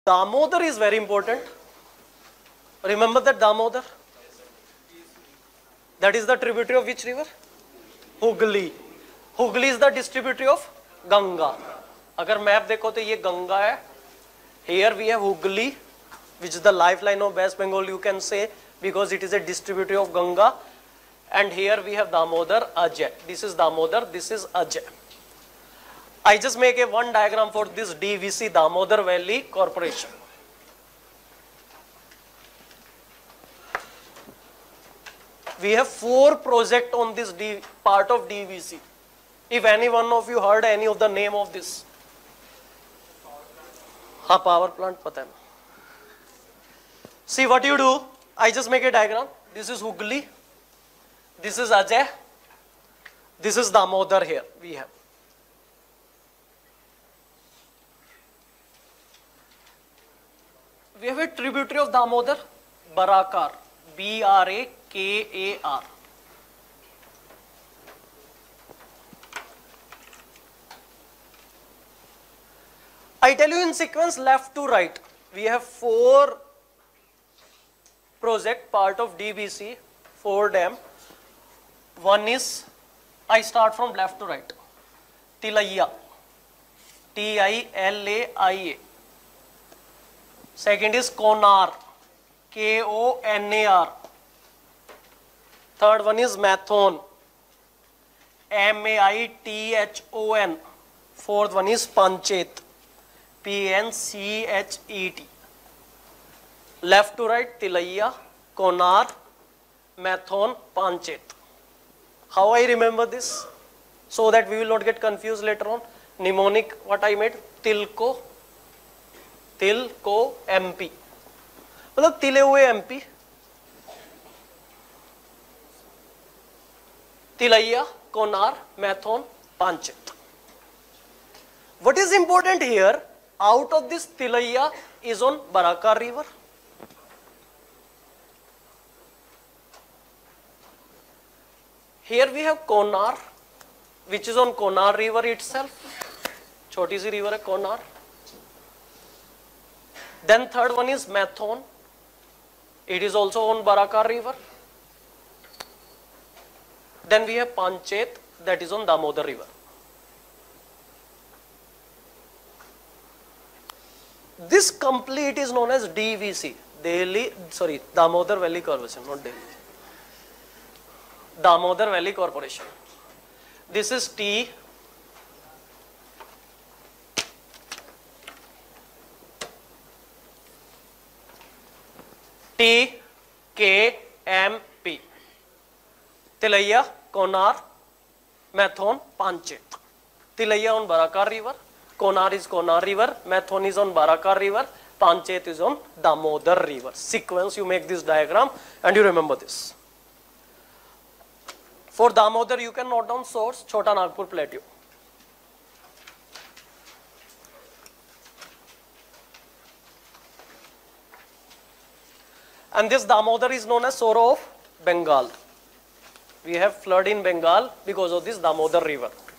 Damodar is very important. Remember that Damodar? That is the tributary of which river? Hooghly. Hooghly is the distributary of Ganga. अगर map देखो तो ये गंगा है. Here we have Hooghly, which is the lifeline of West Bengal, you can say, because it is a distributary of Ganga. And here we have Damodar, Ajay. This is Damodar, this is Ajay. I just make a one diagram for this DVC, Damodar Valley Corporation. We have 4 projects on this part of DVC. If any one of you heard any of the name of this. हाँ, power plant पता है. See what you do. I just make a diagram. This is Hooghly. This is Ajay. This is Damodar here. We have. We have a tributary of Damodar, Barakar. B-R-A-K-A-R. I tell you in sequence left to right. We have 4 project part of DBC, 4 dam. One is, I start from left to right. Tilaiya. T-I-L-A-I-A. Second is Konar. K-O-N-A-R. Third one is Mathon. M-A-I-T-H-O-N. Fourth one is Panchet. P-N-C-H-E-T. Left to right, Tilaiya, Konar, Mathon, Panchet. How I remember this? So that we will not get confused later on. Mnemonic, what I made? Tilko, MP. मतलब तिले हुए MP. Tilaiya, Konar, Mathon, Panchet. What is important here? Out of this, Tilaiya is on Barakar river. Here we have Konar, which is on Konar river itself. Choti si river hai Konar. Then third one is Mathon. It is also on Barakar river. Then we have Panchet, that is on Damodar river. This complete is known as DVC, Damodar Valley Corporation, not Delhi. Damodar Valley Corporation. This is T. T-K-M-P. Tilaiya, Konar, Mathon, Panchet. Tilaiya on Barakar river. Konar is Konar river, Mathon is on Barakar river, Panchet is on Damodar river. Sequence, you make this diagram and you remember this. For Damodar, you can note down source, Chota Nagpur Plateau. And this Damodar is known as Sorrow of Bengal. We have flood in Bengal because of this Damodar river.